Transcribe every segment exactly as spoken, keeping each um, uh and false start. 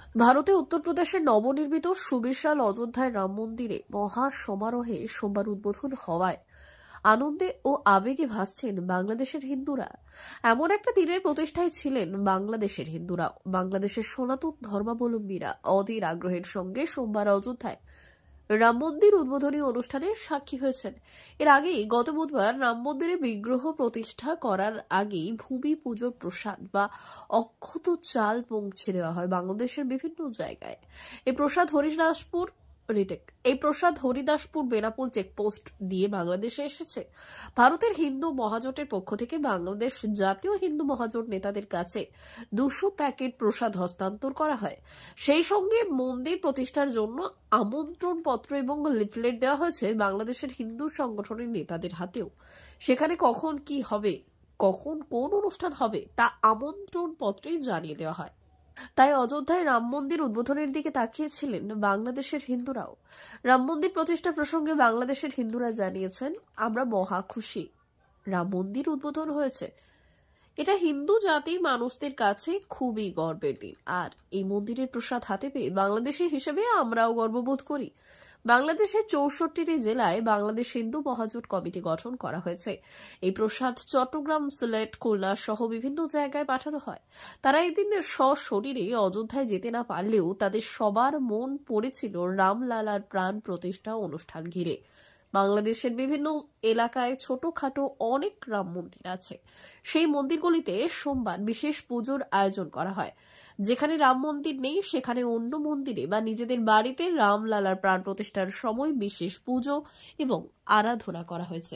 ভারতে উত্তরপ্রদেশের নবনির্মিত সুবিশাল অযোধ্যায় রাম মন্দিরে মহা সমারোহে সোমবার উদ্বোধন হওয়ায় আনন্দে ও আবেগে ভাসছেন বাংলাদেশের হিন্দুরা। এমন একটা দিনের প্রতিষ্ঠায় ছিলেন বাংলাদেশের হিন্দুরা। বাংলাদেশের সনাতন ধর্মাবলম্বীরা অধীর আগ্রহের সঙ্গে সোমবার অযোধ্যায় রাম মন্দির উদ্বোধনী অনুষ্ঠানের সাক্ষী হয়েছেন। এর আগেই গত বুধবার রাম মন্দিরে বিগ্রহ প্রতিষ্ঠা করার আগেই ভূমি পুজোর প্রসাদ বা অক্ষত চাল পৌঁছে দেওয়া হয় বাংলাদেশের বিভিন্ন জায়গায়। এই প্রসাদ হরিদাসপুর রিটেক এই প্রসাদ হরিদাসপুর বেনাপোল চেকপোস্ট দিয়ে বাংলাদেশে এসেছে। ভারতের হিন্দু মহাজোটের পক্ষ থেকে বাংলাদেশ জাতীয় হিন্দু মহাজোট নেতাদের কাছে দুশো প্যাকেট প্রসাদ হস্তান্তর করা হয়। সেই সঙ্গে মন্দির প্রতিষ্ঠার জন্য আমন্ত্রণ পত্র এবং লিফলেট দেওয়া হয়েছে বাংলাদেশের হিন্দু সংগঠনের নেতাদের হাতেও। সেখানে কখন কি হবে, কখন কোন অনুষ্ঠান হবে তা আমন্ত্রণ পত্রে জানিয়ে দেওয়া হয়। তাই অযোধ্যায় রাম মন্দির উদ্বোধনের দিকে তাকিয়েছিলেন বাংলাদেশের হিন্দুরাও। রাম মন্দির প্রতিষ্ঠা প্রসঙ্গে বাংলাদেশের হিন্দুরা জানিয়েছেন, আমরা মহা খুশি, রাম মন্দির উদ্বোধন হয়েছে। এটা হিন্দু জাতির মানুষদের কাছে খুবই গর্বের দিন। আর এই মন্দিরের প্রসাদ হাতে পেয়ে বাংলাদেশি হিসেবে আমরাও গর্ববোধ করি। বাংলাদেশের চৌষট্টিটি জেলায় বাংলাদেশ হিন্দু মহাজোট কমিটি গঠন করা হয়েছে। এই প্রসাদ চট্টগ্রাম, সিলেট, খুলনা সহ বিভিন্ন জায়গায় পাঠানো হয়। তারা এদিন সশরীরে অযোধ্যায় যেতে না পারলেও তাদের সবার মন পড়েছিল রামলালার প্রাণ প্রতিষ্ঠা অনুষ্ঠান ঘিরে। বাংলাদেশের বিভিন্ন এলাকায় ছোটখাটো অনেক রাম মন্দির আছে। সেই মন্দিরগুলিতে সোমবার বিশেষ পুজোর আয়োজন করা হয়। যেখানে রাম মন্দির নেই সেখানে অন্য মন্দিরে বা নিজেদের বাড়িতে রামলালার প্রাণ প্রতিষ্ঠার সময় বিশেষ পুজো এবং আরাধনা করা হয়েছে।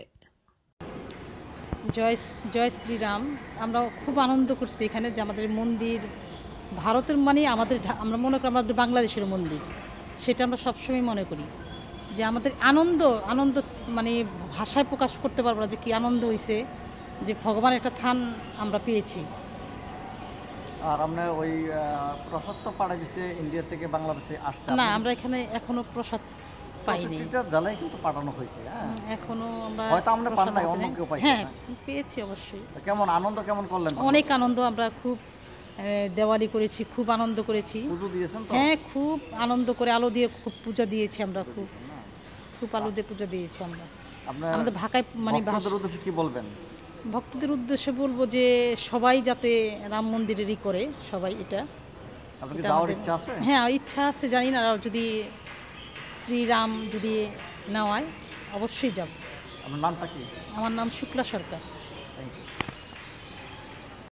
জয় জয় শ্রীরাম। আমরা খুব আনন্দ করছি এখানে যে আমাদের মন্দির ভারতের মানে আমাদের আমরা মনে করি আমাদের বাংলাদেশের মন্দির, সেটা আমরা সবসময় মনে করি যে আমাদের আনন্দ আনন্দ মানে ভাষায় প্রকাশ করতে পারবো না যে কি আনন্দ হয়েছে যে ভগবানের একটা থান আমরা পেয়েছি। আর আপনার ওই প্রসাদ তো পাড়া দিচ্ছে ইন্ডিয়া থেকে বাংলাদেশে আসছে না, আমরা এখানে এখনো প্রসাদ পাইনি। জেলায় কিন্তু পাঠানো হয়েছে। হ্যাঁ, এখনো আমরা হয়তো আমরা পান নাই, অন্য কেউ পাইছে। হ্যাঁ, পেয়েছি অবশ্যই। কেমন আনন্দ কেমন করলেন? অনেক আনন্দ। আমরা খুব দেওয়ালি করেছি, খুব আনন্দ করেছি। পুজো দিয়েছেন তো? হ্যাঁ, খুব আনন্দ করে আলো দিয়ে খুব পূজা দিয়েছি আমরা। খুব খুব আলো দিয়ে পূজা দিয়েছি আমরা। আমাদের ভাকায় মানে ভক্তদের উদ্দেশ্যে কি বলবেন? ভক্তদের উদ্দেশ্যে বলবো যে সবাই যাতে রাম মন্দিরেরই করে, সবাই এটা। হ্যাঁ, ইচ্ছা আছে, জানি না, যদি শ্রীরাম যদি নেওয়ায় অবশ্যই যাব। আপনার নামটা কি? আমার নাম শুক্লা সরকার। Thank you.